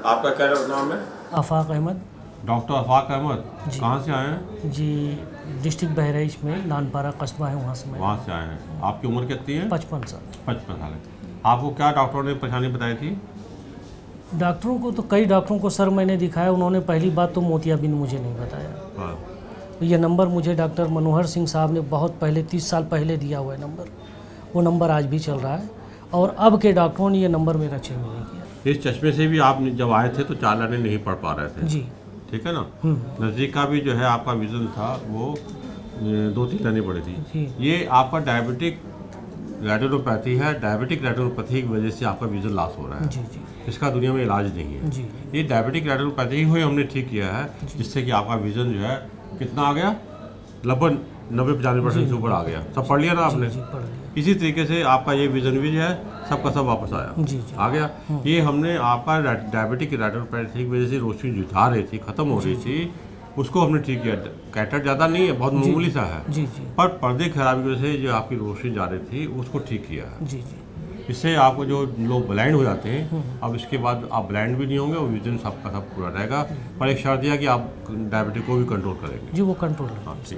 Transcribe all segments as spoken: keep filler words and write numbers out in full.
आपका क्या नाम है? आफाक अहमद। डॉक्टर आफाक अहमद, कहाँ से आए हैं? जी, डिस्ट्रिक्ट बहराइच में नानपारा कस्बा है, वहाँ से मैं वहाँ से आए हैं। आपकी उम्र कितनी है? पचपन साल। पचपन साल है। आपको क्या डॉक्टरों ने परेशानी बताई थी? डॉक्टरों को तो कई डॉक्टरों को सर मैंने दिखाया, उन्होंने पहली बात तो मोतियाबिंद मुझे नहीं बताया। हाँ। तो ये नंबर मुझे डॉक्टर मनोहर सिंह साहब ने बहुत पहले तीस साल पहले दिया हुआ है नंबर, वो नंबर आज भी चल रहा है और अब के डॉक्टरों ने ये नंबर मेरा चेंज नहीं किया। इस चश्मे से भी आप जब आए थे तो चार लाइनें नहीं पढ़ पा रहे थे? जी। ठीक है ना। नज़दीक का भी जो है आपका विजन था वो दो तीन लाइनें पड़ी थी। ये आपका डायबिटिक रेटिनोपैथी है। डायबिटिक रेटिनोपैथी की वजह से आपका विजन लॉस हो रहा है। जी जी। इसका दुनिया में इलाज नहीं है। जी। ये डायबिटिक रेटिनोपैथी ही हमने ठीक किया है, जिससे कि आपका विजन जो है कितना आ गया, लगभग नब्बे पचानवे परसेंट से ऊपर आ गया। सब पढ़ लिया ना आपने? जी, पढ़ लिया। इसी तरीके से आपका ये विजन भी जो है सबका सब वापस आया। जी जी। आ गया। ये हमने आपका डायबिटिक रेटिनोपैथी की वजह से रोशनी जो जा रही थी, खत्म हो रही थी, उसको हमने ठीक किया। कैटरेक्ट ज़्यादा नहीं है, बहुत मामूली सा है। जी जी। पर पर्दे खराबी की वजह से जो आपकी रोशनी जा रही थी उसको ठीक किया है। जी जी। इससे आपको जो लोग ब्लाइंड हो जाते हैं, अब इसके बाद आप ब्लाइंड भी नहीं होंगे और विजन सबका सब पूरा रहेगा। पर एक शर्त यह कि आप डायबिटिक को भी कंट्रोल करेंगे। जी, वो कंट्रोल। हाँ, ठीक।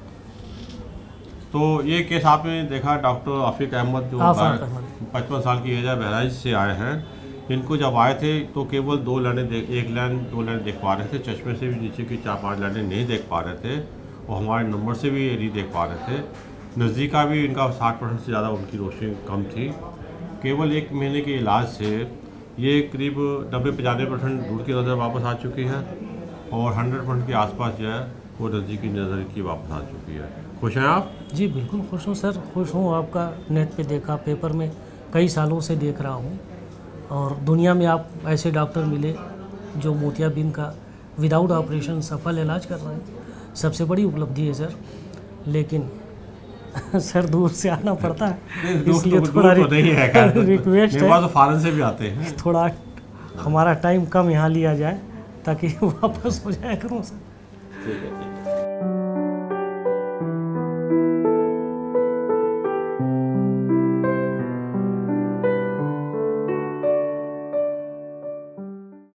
तो ये केस आपने देखा, डॉक्टर आफिक अहमद जो पचपन साल की एज है, बहराइच से आए हैं। इनको जब आए थे तो केवल दो लाइनें देख एक लाइन दो लाइन देख पा रहे थे, चश्मे से भी नीचे की चार पांच लाइनें नहीं देख पा रहे थे और हमारे नंबर से भी नहीं देख पा रहे थे। नज़दीक का भी इनका साठ परसेंट से ज़्यादा उनकी रोशनी कम थी। केवल एक महीने के इलाज से ये करीब नब्बे पचानवे परसेंट दूर की नज़र वापस आ चुकी है और हंड्रेड परसेंट के आसपास जो है वो नज़दीक की नज़र की वापस आ चुकी है। खुश हैं आप? जी बिल्कुल खुश हूँ सर, खुश हूँ। आपका नेट पे देखा, पेपर में कई सालों से देख रहा हूँ और दुनिया में आप ऐसे डॉक्टर मिले जो मोतियाबिंद का विदाउट ऑपरेशन सफल इलाज कर रहे हैं। सबसे बड़ी उपलब्धि है सर। लेकिन सर दूर से आना पड़ता है, इसलिए तो थोड़ा तो नहीं है रिक्वेस्ट है, तो फॉरेन से भी आते हैं, थोड़ा हमारा टाइम कम यहाँ लिया जाए ताकि वापस हो जाए करूँ सर। ठीक है।